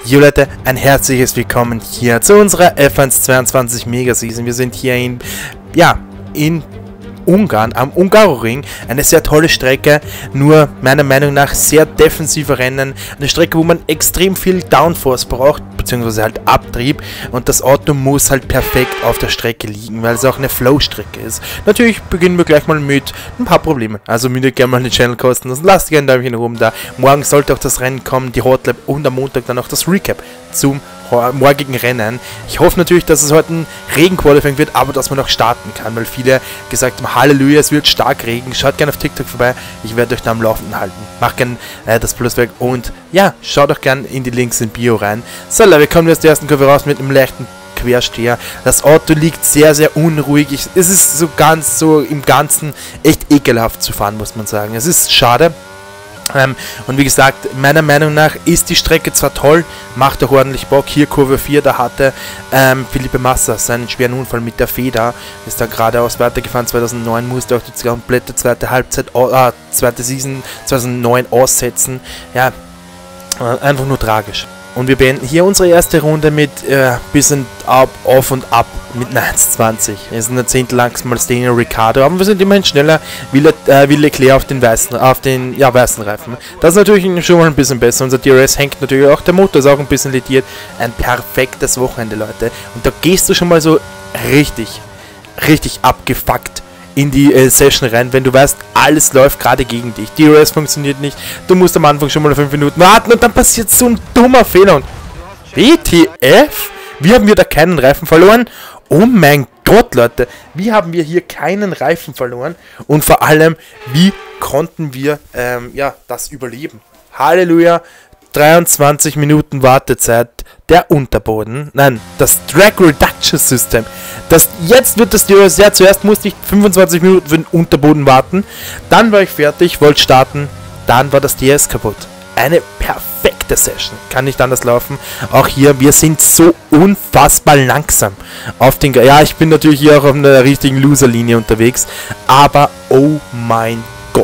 Jo Leute, ein herzliches Willkommen hier zu unserer F1 22 Mega Season. Wir sind hier in Ungarn, am Hungaroring. Eine sehr tolle Strecke, nur meiner Meinung nach sehr defensive Rennen. Eine Strecke, wo man extrem viel Downforce braucht, beziehungsweise halt Abtrieb. Und das Auto muss halt perfekt auf der Strecke liegen, weil es auch eine Flow-Strecke ist. Natürlich beginnen wir gleich mal mit ein paar Problemen. Also mir gerne mal den Channel kosten lassen. Lasst gerne ein Däumchen nach oben da. Morgen sollte auch das Rennen kommen, die Hotlap, und am Montag dann auch das Recap zum morgigen Rennen. Ich hoffe natürlich, dass es heute ein Regenqualifying wird, aber dass man auch starten kann, weil viele gesagt haben, Halleluja, es wird stark Regen. Schaut gerne auf TikTok vorbei, ich werde euch da am Laufenden halten. Macht gerne das Plus weg und ja, schaut auch gerne in die Links in Bio rein. So Leute, wir kommen aus der ersten Kurve raus mit einem leichten Quersteher. Das Auto liegt sehr, sehr unruhig. Es ist so ganz so im Ganzen echt ekelhaft zu fahren, muss man sagen. Es ist schade. Und wie gesagt, meiner Meinung nach ist die Strecke zwar toll, macht auch ordentlich Bock. Hier Kurve 4, da hatte Felipe Massa seinen schweren Unfall mit der Feder, ist da geradeaus weitergefahren. 2009 musste auch die komplette zweite Halbzeit, zweite Season 2009 aussetzen. Ja, einfach nur tragisch. Und wir beenden hier unsere erste Runde mit bisschen auf und ab mit einer 1,20. Wir sind ein Zehntel langsam als Daniel Ricciardo, aber wir sind immerhin schneller wie Leclerc auf den weißen Reifen. Das ist natürlich schon mal ein bisschen besser. Unser DRS hängt natürlich auch, der Motor ist auch ein bisschen lediert. Ein perfektes Wochenende, Leute. Und da gehst du schon mal so richtig abgefuckt in die Session rein, wenn du weißt, alles läuft gerade gegen dich. DRS funktioniert nicht, du musst am Anfang schon mal 5 Minuten warten und dann passiert so ein dummer Fehler und WTF? Wie haben wir da keinen Reifen verloren? Oh mein Gott, Leute, wie haben wir hier keinen Reifen verloren? Und vor allem, wie konnten wir das überleben? Halleluja, 23 Minuten Wartezeit, der Unterboden, nein, das Drag Reduction System. Jetzt wird das DRS, ja, zuerst musste ich 25 Minuten für den Unterboden warten, dann war ich fertig, wollte starten, dann war das DRS kaputt. Eine perfekte Session, kann nicht anders laufen. Auch hier, wir sind so unfassbar langsam auf den, ja, ich bin natürlich hier auch auf einer richtigen Loser-Linie unterwegs, aber oh mein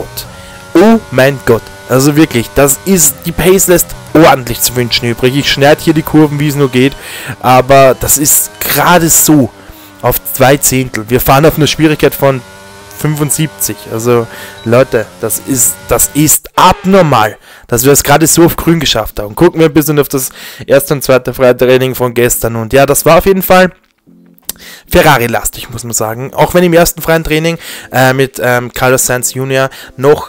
Gott, also wirklich, die Pace lässt ordentlich zu wünschen übrig. Ich schneide hier die Kurven, wie es nur geht, aber das ist gerade so auf 2 Zehntel. Wir fahren auf eine Schwierigkeit von 75. Also Leute, das ist abnormal, dass wir es gerade so auf grün geschafft haben. Gucken wir ein bisschen auf das erste und zweite Freitraining von gestern und ja, das war auf jeden Fall Ferrari-lastig, muss man sagen. Auch wenn im ersten freien Training mit Carlos Sainz Jr. noch,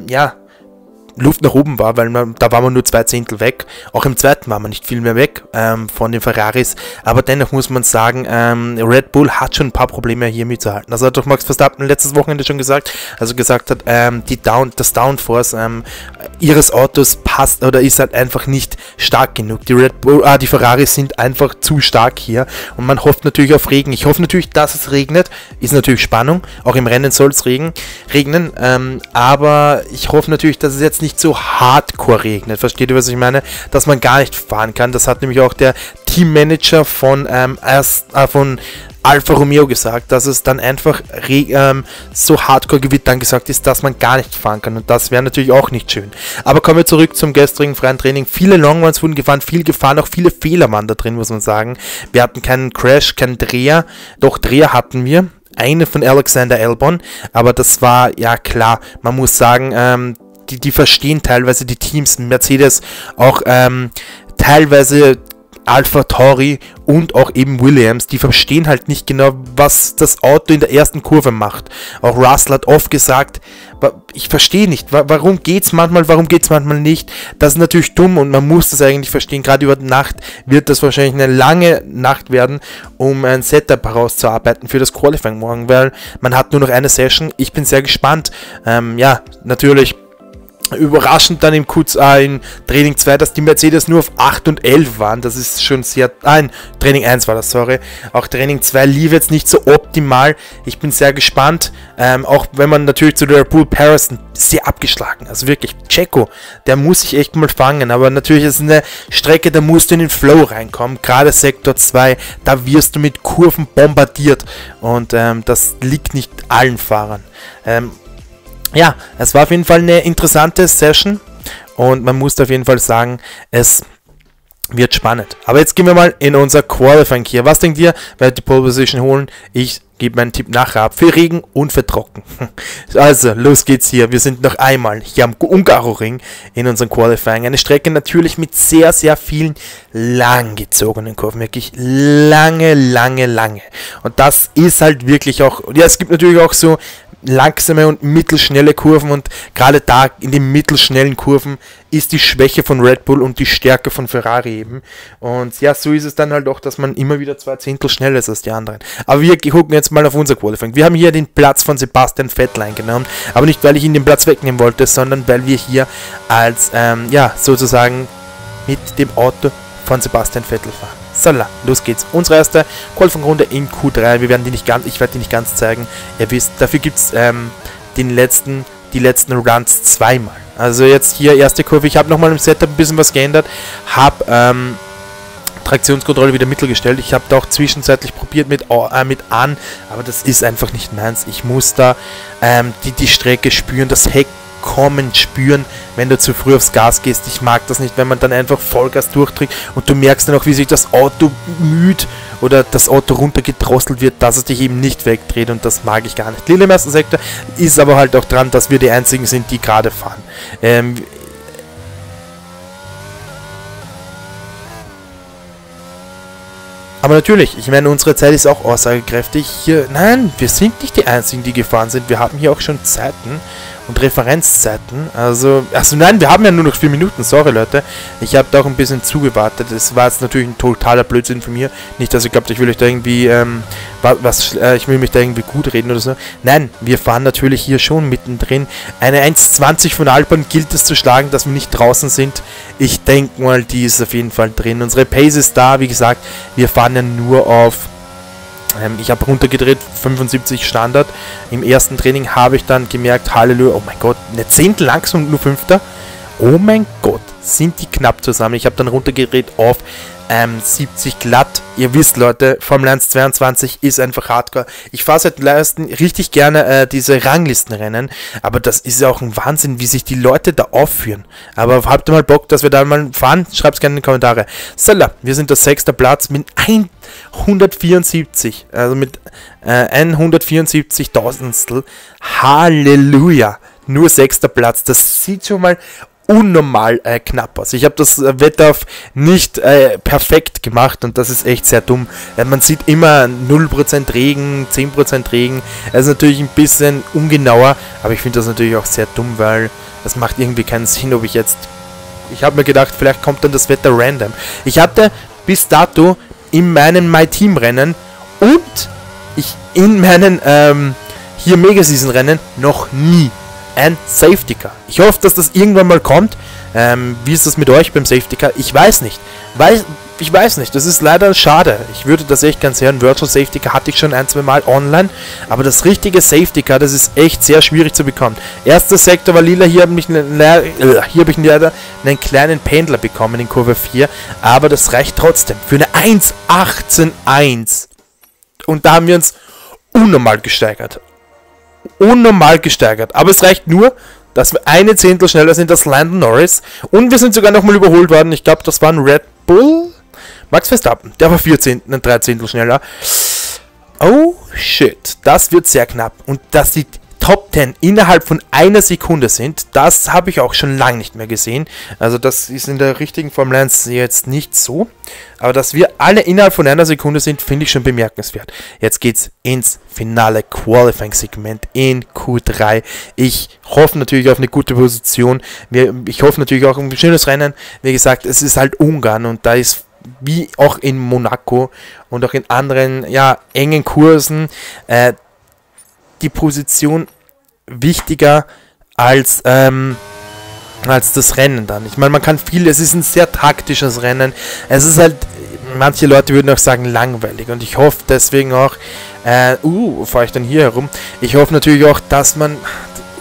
Luft nach oben war, weil da war man nur 2 Zehntel weg. Auch im zweiten war man nicht viel mehr weg von den Ferraris. Aber dennoch muss man sagen, Red Bull hat schon ein paar Probleme hier mitzuhalten. Also hat doch Max Verstappen letztes Wochenende schon gesagt, hat, das Downforce ihres Autos passt oder ist halt einfach nicht stark genug. Die Ferraris sind einfach zu stark hier und man hofft natürlich auf Regen. Ich hoffe natürlich, dass es regnet. Ist natürlich Spannung. Auch im Rennen soll es regnen. Aber ich hoffe natürlich, dass es jetzt nicht so hardcore regnet. Versteht ihr, was ich meine? Dass man gar nicht fahren kann. Das hat nämlich auch der Teammanager von Alfa Romeo gesagt, dass es dann einfach so hardcore gewittern gesagt ist, dass man gar nicht fahren kann. Und das wäre natürlich auch nicht schön. Aber kommen wir zurück zum gestrigen freien Training. Viele Longruns wurden gefahren, viel gefahren, auch viele Fehler waren da drin, muss man sagen. Wir hatten keinen Crash, keinen Dreher. Doch Dreher hatten wir. Eine von Alexander Albon. Aber das war, ja klar, man muss sagen, die verstehen teilweise die Teams, Mercedes, auch teilweise Alpha Tauri und auch eben Williams, die verstehen halt nicht genau, was das Auto in der ersten Kurve macht. Auch Russell hat oft gesagt, ich verstehe nicht, warum geht's manchmal nicht. Das ist natürlich dumm und man muss das eigentlich verstehen. Gerade über die Nacht wird das wahrscheinlich eine lange Nacht werden, um ein Setup herauszuarbeiten für das Qualifying morgen, weil man hat nur noch eine Session. Ich bin sehr gespannt. Natürlich überraschend dann im Training 2, dass die Mercedes nur auf 8 und 11 waren. Das ist schon sehr... Nein, Training 1 war das, sorry. Auch Training 2 lief jetzt nicht so optimal. Ich bin sehr gespannt. Auch wenn man natürlich zu der Red Bull Paris sehr abgeschlagen. Also wirklich, Checo, der muss sich echt mal fangen. Aber natürlich ist es eine Strecke, da musst du in den Flow reinkommen. Gerade Sektor 2, da wirst du mit Kurven bombardiert. Und das liegt nicht allen Fahrern. Ja, es war auf jeden Fall eine interessante Session und man muss auf jeden Fall sagen, es Wird spannend. Aber jetzt gehen wir mal in unser Qualifying hier. Was denkt ihr? Werdet die Pole Position holen? Ich gebe meinen Tipp nachher ab. Für Regen und für Trocken. Also, los geht's hier. Wir sind noch einmal hier am Hungaroring in unserem Qualifying. Eine Strecke natürlich mit sehr, sehr vielen langgezogenen Kurven. Wirklich lange. Und das ist halt wirklich auch... Ja, es gibt natürlich auch so langsame und mittelschnelle Kurven und gerade da in den mittelschnellen Kurven ist die Schwäche von Red Bull und die Stärke von Ferrari eben. Und ja, so ist es dann halt auch, dass man immer wieder 2 Zehntel schneller ist als die anderen. Aber wir gucken jetzt mal auf unser Qualifying. Wir haben hier den Platz von Sebastian Vettel eingenommen, aber nicht, weil ich ihn den Platz wegnehmen wollte, sondern weil wir hier als, ja, sozusagen mit dem Auto von Sebastian Vettel fahren. Sala, los geht's. Unsere erste Qualifying-Runde in Q3. Wir werden die nicht ganz, ich werde die nicht ganz zeigen. Ihr wisst, dafür gibt es die letzten Runs zweimal. Also jetzt hier erste Kurve. Ich habe nochmal im Setup ein bisschen was geändert. Habe Traktionskontrolle wieder mittelgestellt. Ich habe da auch zwischenzeitlich probiert mit an, aber das ist einfach nicht meins. Ich muss da die Strecke spüren, das Heck kommen spüren, wenn du zu früh aufs Gas gehst. Ich mag das nicht, wenn man dann einfach Vollgas durchdrückt und du merkst dann auch, wie sich das Auto müde oder das Auto runtergedrosselt wird, dass es dich eben nicht wegdreht und das mag ich gar nicht. Lille im ersten Sektor ist aber halt auch dran, dass wir die einzigen sind, die gerade fahren. Aber natürlich, ich meine, unsere Zeit ist auch aussagekräftig. Hier, nein, wir sind nicht die einzigen, die gefahren sind. Wir haben hier auch schon Zeiten und Referenzzeiten. Also nein, wir haben ja nur noch 4 Minuten. Sorry, Leute. Ich habe da auch ein bisschen zugewartet. Das war jetzt natürlich ein totaler Blödsinn von mir. Nicht, dass ihr glaubt, ich will euch da irgendwie, ich will mich da irgendwie gut reden oder so. Nein, wir fahren natürlich hier schon mittendrin. Eine 1,20 von Alpine gilt es zu schlagen, dass wir nicht draußen sind. Ich denke mal, die ist auf jeden Fall drin. Unsere Pace ist da, wie gesagt. Wir fahren ja nur auf... ich habe runtergedreht, 75 Standard. Im ersten Training habe ich dann gemerkt, Halleluja, oh mein Gott, eine Zehntel langsam und nur Fünfter. Oh mein Gott, sind die knapp zusammen. Ich habe dann runtergedreht auf 70 glatt. Ihr wisst, Leute, Formel 1 22 ist einfach Hardcore. Ich fahre seit letztem richtig gerne diese Ranglistenrennen, aber das ist ja auch ein Wahnsinn, wie sich die Leute da aufführen. Aber habt ihr mal Bock, dass wir da mal fahren? Schreibt es gerne in die Kommentare. So, wir sind der 6. Platz mit 174, also mit 174.000stel. Halleluja! Nur 6. Platz. Das sieht schon mal unnormal knapp aus. Ich habe das Wetter auf nicht perfekt gemacht und das ist echt sehr dumm. Man sieht immer 0% Regen, 10% Regen. Das ist natürlich ein bisschen ungenauer, aber ich finde das natürlich auch sehr dumm, weil das macht irgendwie keinen Sinn, ob ich jetzt... Ich habe mir gedacht, vielleicht kommt dann das Wetter random. Ich hatte bis dato in meinen My-Team-Rennen und in meinen hier Megaseason-Rennen noch nie ein Safety Car. Ich hoffe, dass das irgendwann mal kommt. Wie ist das mit euch beim Safety Car? Ich weiß nicht. Ich weiß nicht. Das ist leider schade. Ich würde das echt ganz hören. Virtual Safety Car hatte ich schon 1-2 Mal online. Aber das richtige Safety Car, das ist echt sehr schwierig zu bekommen. Erster Sektor war lila. Hier habe ich leider einen kleinen Pendler bekommen in Kurve 4. Aber das reicht trotzdem. Für eine 1.18.1. Und da haben wir uns unnormal gesteigert. Aber es reicht nur, dass wir eine Zehntel schneller sind als Lando Norris und wir sind sogar nochmal überholt worden. Ich glaube, das war ein Red Bull. Max Verstappen, der war 3 Zehntel schneller. Oh shit, das wird sehr knapp und dass die Top 10 innerhalb von einer Sekunde sind, das habe ich auch schon lange nicht mehr gesehen. Also das ist in der richtigen Formel 1 jetzt nicht so. Aber dass wir alle innerhalb von einer Sekunde sind, finde ich schon bemerkenswert. Jetzt geht's ins finale Qualifying-Segment in Q3. Ich hoffe natürlich auf eine gute Position. Ich hoffe natürlich auch auf ein schönes Rennen. Wie gesagt, es ist halt Ungarn und da ist wie auch in Monaco und auch in anderen engen Kursen die Position wichtiger als das Rennen dann. Ich meine, man kann viel, es ist ein sehr taktisches Rennen. Es ist halt, manche Leute würden auch sagen, langweilig. Und ich hoffe deswegen auch, fahre ich dann hier herum. Ich hoffe natürlich auch, dass man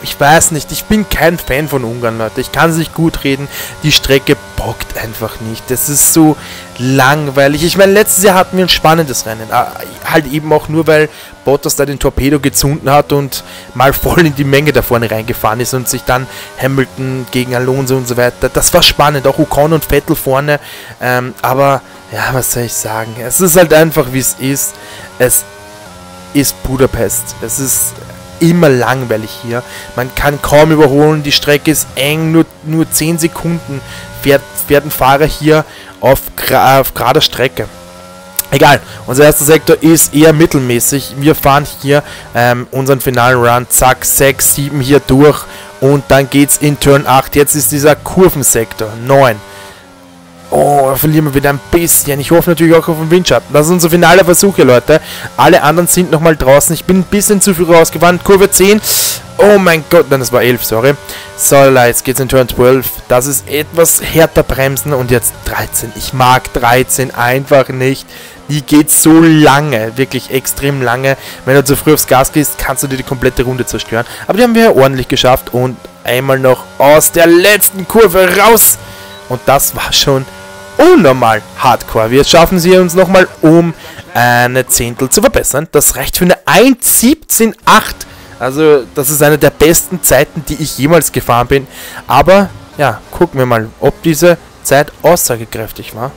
ich weiß nicht, ich bin kein Fan von Ungarn, Leute. Ich kann es nicht gut reden. Die Strecke bockt einfach nicht. Das ist so langweilig. Ich meine, letztes Jahr hatten wir ein spannendes Rennen. Halt eben auch nur, weil Bottas da den Torpedo gezunden hat und mal voll in die Menge da vorne reingefahren ist und sich dann Hamilton gegen Alonso und so weiter. Das war spannend. Auch Ocon und Vettel vorne. Aber, ja, was soll ich sagen? Es ist halt einfach, wie es ist. Es ist Budapest. Es ist immer langweilig hier. Man kann kaum überholen. Die Strecke ist eng. Nur 10 Sekunden fährt ein Fahrer hier auf gerader Strecke. Egal, unser erster Sektor ist eher mittelmäßig. Wir fahren hier unseren finalen Run. Zack, 6, 7 hier durch. Und dann geht's in Turn 8. Jetzt ist dieser Kurvensektor. 9. Oh, da verlieren wir wieder ein bisschen. Ich hoffe natürlich auch auf den Windschatten. Das ist unser finaler Versuch hier, Leute. Alle anderen sind nochmal draußen. Ich bin ein bisschen zu früh rausgefahren. Kurve 10. Oh mein Gott. Nein, das war 11, sorry. So, jetzt geht's in Turn 12. Das ist etwas härter bremsen. Und jetzt 13. Ich mag 13 einfach nicht. Die geht so lange. Wirklich extrem lange. Wenn du zu früh aufs Gas gehst, kannst du dir die komplette Runde zerstören. Aber die haben wir ja ordentlich geschafft. Und einmal noch aus der letzten Kurve raus. Und das war schon unnormal hardcore. Wir schaffen sie uns nochmal um eine Zehntel zu verbessern. Das reicht für eine 1:17,8. Also das ist eine der besten Zeiten, die ich jemals gefahren bin. Aber ja, gucken wir mal, ob diese Zeit aussagekräftig war.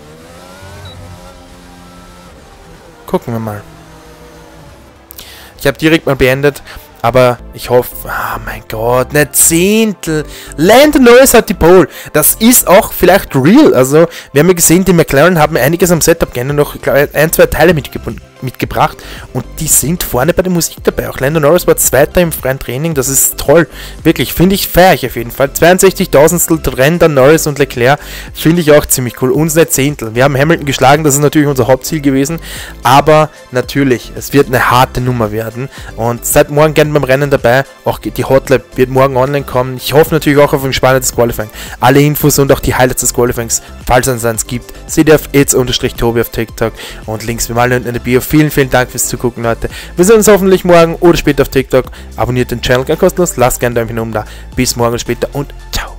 Gucken wir mal. Ich habe direkt mal beendet. Aber ich hoffe, oh mein Gott, eine Zehntel. Lando Norris hat die Pole. Das ist auch vielleicht real. Also, wir haben ja gesehen, die McLaren haben einiges am Setup geändert, noch ein, zwei Teile mitgebracht. Und die sind vorne bei der Musik dabei. Auch Lando Norris war Zweiter im freien Training. Das ist toll. Wirklich, finde ich, feiere ich auf jeden Fall. 62.000 Rennen dann Norris und Leclerc. Finde ich auch ziemlich cool. Uns eine Zehntel. Wir haben Hamilton geschlagen. Das ist natürlich unser Hauptziel gewesen. Aber natürlich, es wird eine harte Nummer werden. Und seid morgen gerne beim Rennen dabei. Auch die Hotlap wird morgen online kommen. Ich hoffe natürlich auch auf ein spannendes Qualifying. Alle Infos und auch die Highlights des Qualifyings, falls es eins gibt, seht ihr auf its_tobi auf TikTok und Links wie mal unten in der Bio. Vielen, vielen Dank fürs Zugucken, Leute. Wir sehen uns hoffentlich morgen oder später auf TikTok. Abonniert den Channel gerne kostenlos. Lasst gerne ein Däumchen oben da. Bis morgen später und ciao.